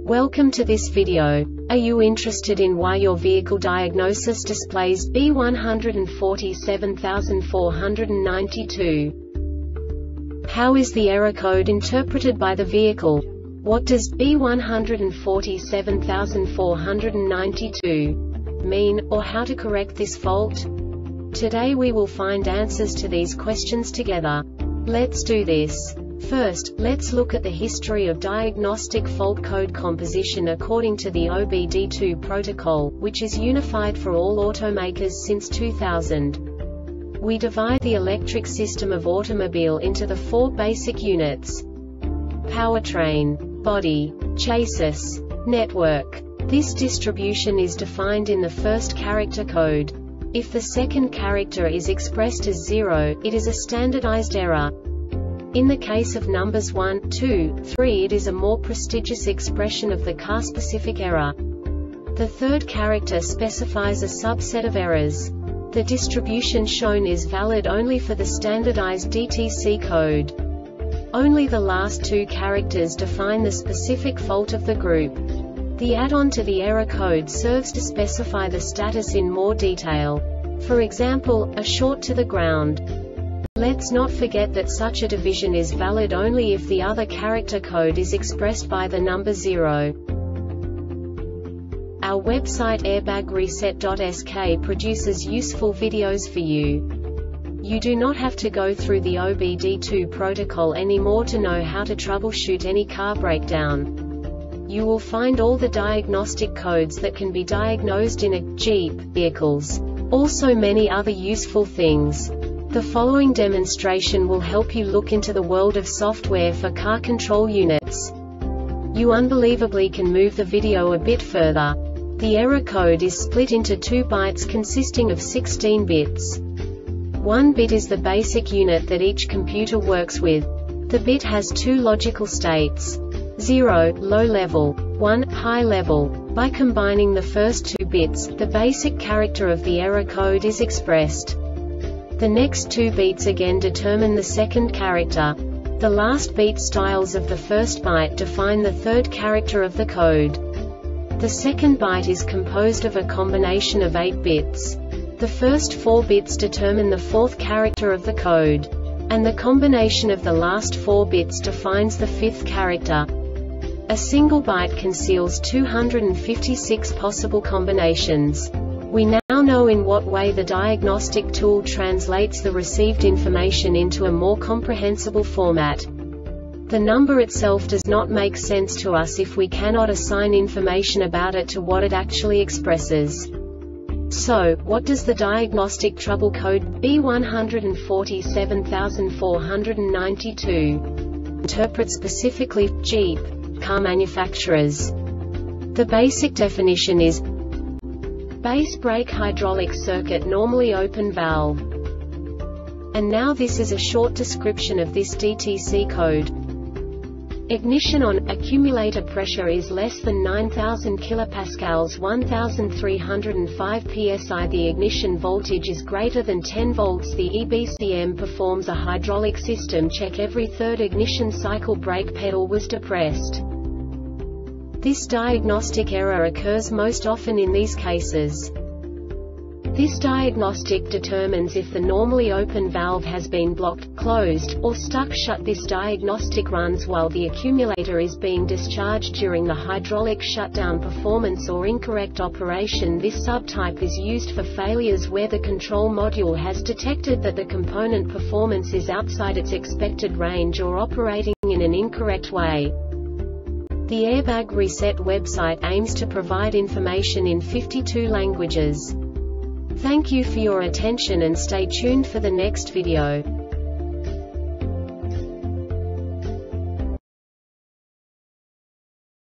Welcome to this video. Are you interested in why your vehicle diagnosis displays B147492? How is the error code interpreted by the vehicle? What does B147492 mean, or how to correct this fault? Today we will find answers to these questions together. Let's do this. First, let's look at the history of diagnostic fault code composition according to the OBD2 protocol, which is unified for all automakers since 2000. We divide the electric system of automobile into the four basic units: powertrain, body, chassis, network. This distribution is defined in the first character code. If the second character is expressed as 0, it is a standardized error. In the case of numbers 1, 2, 3, it is a more prestigious expression of the car-specific error. The third character specifies a subset of errors. The distribution shown is valid only for the standardized DTC code. Only the last two characters define the specific fault of the group. The add-on to the error code serves to specify the status in more detail. For example, a short to the ground. Let's not forget that such a division is valid only if the other character code is expressed by the number 0. Our website airbagreset.sk produces useful videos for you. You do not have to go through the OBD2 protocol anymore to know how to troubleshoot any car breakdown. You will find all the diagnostic codes that can be diagnosed in a Jeep vehicles. Also many other useful things. The following demonstration will help you look into the world of software for car control units. You unbelievably can move the video a bit further. The error code is split into 2 bytes consisting of 16 bits. 1 bit is the basic unit that each computer works with. The bit has 2 logical states: 0, low level, 1, high level. By combining the first 2 bits, the basic character of the error code is expressed. The next 2 beats again determine the second character. The last beat styles of the first byte define the third character of the code. The second byte is composed of a combination of 8 bits. The first 4 bits determine the fourth character of the code. And the combination of the last 4 bits defines the fifth character. A single byte conceals 256 possible combinations. We now know in what way the diagnostic tool translates the received information into a more comprehensible format. The number itself does not make sense to us if we cannot assign information about it to what it actually expresses. So, what does the diagnostic trouble code B147492 interpret specifically for Jeep car manufacturers? The basic definition is base brake hydraulic circuit normally open valve. And now this is a short description of this DTC code. Ignition on, accumulator pressure is less than 9000 kPa 1305 psi. The ignition voltage is greater than 10 volts. The EBCM performs a hydraulic system check every third ignition cycle. Brake pedal was depressed. This diagnostic error occurs most often in these cases. This diagnostic determines if the normally open valve has been blocked, closed, or stuck shut. This diagnostic runs while the accumulator is being discharged during the hydraulic shutdown. Performance or incorrect operation. This subtype is used for failures where the control module has detected that the component performance is outside its expected range or operating in an incorrect way. The Airbag Reset website aims to provide information in 52 languages. Thank you for your attention and stay tuned for the next video.